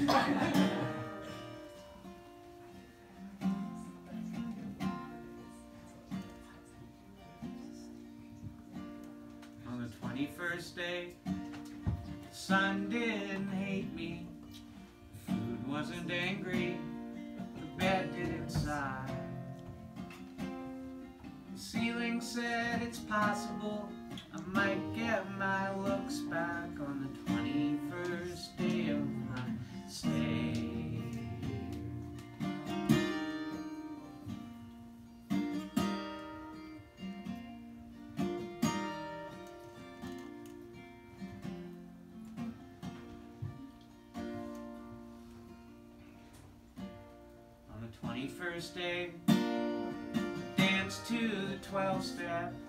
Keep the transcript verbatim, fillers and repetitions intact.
On the twenty-first day, the sun didn't hate me, the food wasn't angry, the bed didn't sigh. The ceiling said it's possible I might get my looks back on the twenty-first day of my stay. On the twenty-first day, danced to the twelve-step.